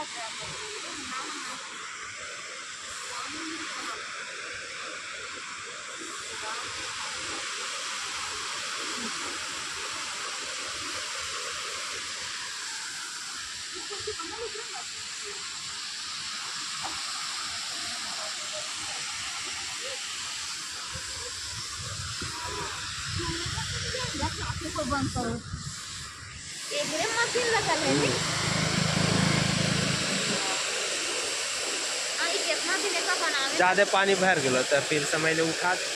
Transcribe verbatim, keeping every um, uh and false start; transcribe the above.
बंद करो एक मशीन लगल है नी कितना दिन का बनावे ज्यादा पानी भर गलो तो फिर समय ले उठा